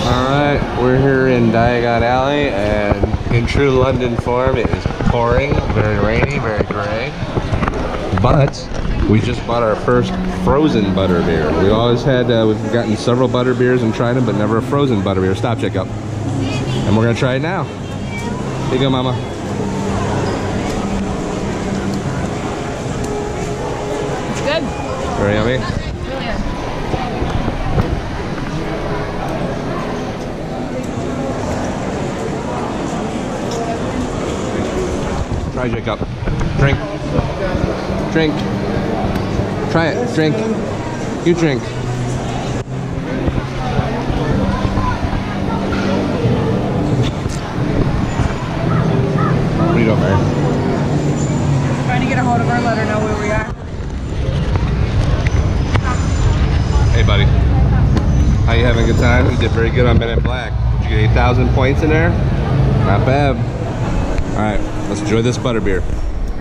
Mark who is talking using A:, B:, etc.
A: Alright, we're here in Diagon Alley, and in true London form, it is pouring, very rainy, very gray. But we just bought our first frozen butterbeer. We always had, we've gotten several butterbeers and tried them, but never a frozen butterbeer. Stop, Jacob. And we're gonna try it now. Here you go, Mama.
B: It's good.
A: Very yummy.
B: Really good.
A: Try, Jacob. Drink. Drink. Try it. Drink. You drink. What do you doing, Mary?
B: Trying to get a hold of her, let her know where we are.
A: Hey, buddy. How you having a good time? You did very good on Men in Black. Did you get 8,000 points in there? Not bad. All right, let's enjoy this butterbeer.